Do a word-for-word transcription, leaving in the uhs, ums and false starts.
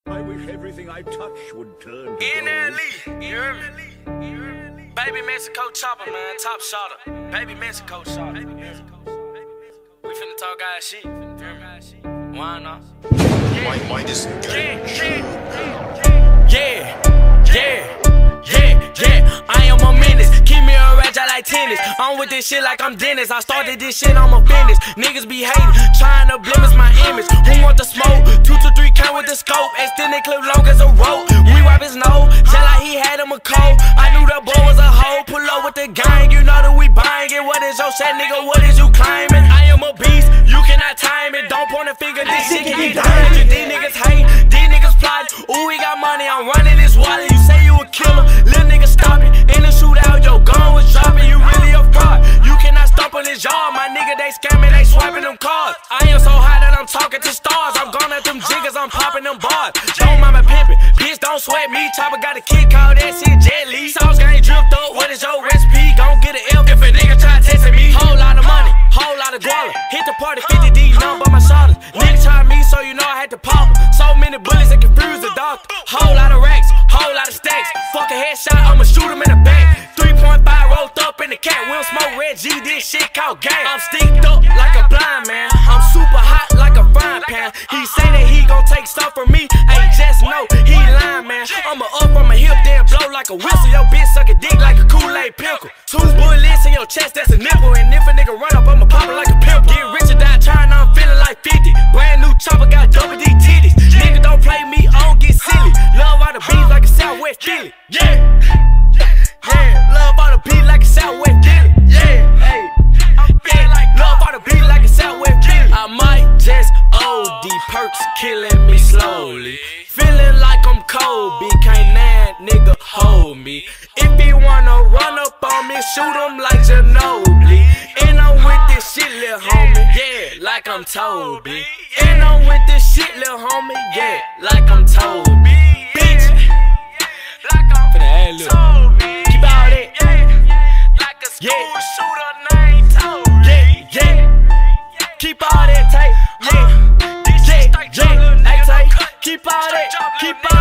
I wish everything I touch would turn to N L E, you hear me? Baby Mexico Choppa, man, top shotta. Baby Mexico Shotta. We finna talk guys shit, you hear me? Why not? My mind is Yeah, yeah, yeah, yeah, yeah, yeah. I am a menace, keep me a ratchet like tennis. I'm with this shit like I'm Dennis. I started this shit, I'm a business. Niggas be hating, trying to blemish my image. Who want the smoke? Two to three count with the scope. Extended clip long as a rope. We wipe his nose, just like he had him a cold. I knew that boy was a hoe. Pull up with the gang, you know that we buying it. What is your set, nigga? What is you claiming? I am a beast, you cannot time it. Don't point a finger, this shit can get dangerous. These niggas hate, these niggas plotting. Ooh, we got money, I'm running this wallet. You say you a killer, little nigga stop it. In the shootout, your gun was dropping. You really a fraud, you cannot stop on this yard. My nigga, they scamming, they swiping them cards. I am so high that I'm talking to stars. I'm gone at them jiggers, I'm popping them bars. Don't mind me pimping, bitch, don't sweat me. Choppa got a kid, call that shit Jet Li. Sauce gang dripped up, what is your recipe? Gon' get an F if a nigga try testing me. Whole lot of money, whole lot of guala. Hit the party fifty D, none but my shoulders. Nigga tried me, so you know I had to pop em. So many bullets that confuse the doctor. Whole lot of racks, whole lot of stacks. Fuck a headshot, I'ma shoot him in the back. three point five rolled up in the cat. We don't smoke red G, this shit called gang. I'm sticked up like a blind man. I'm super hot like a frying pan. He say that he gon' take stuff from me. Ain't just know he lying, man. I'ma up on my hip, then blow like a whistle. Your bitch suck a dick like a Kool-Aid pickle. Two bullets in your chest, that's a nipple. And if a nigga run up, I'ma pop it like a pimple. Get rich or die trying, I'm feeling like fifty. Brand new Choppa got double D titties. Nigga don't play me, I don't get silly. Love all the beats like a Southwest Philly. Yeah, yeah. Love all the beats like a Southwest Philly. Yeah, hey. I'm feeling like love all the beats like a Southwest Philly. I might just O D, perks killing me slowly. Feeling like I'm Kobe, can't that nigga hold me. If he wanna run up on me, shoot him like Ginobili. And I'm with this shit, lil' homie, yeah, like I'm Toby. And I'm with this shit, lil' homie, yeah, like I'm Toby. Bitch, like I'm Toby. Keep out it, yeah, like a school shooter named Toby. Yeah, yeah, keep all that tape, yeah, yeah, yeah, hey, tape. Keep all that, keep all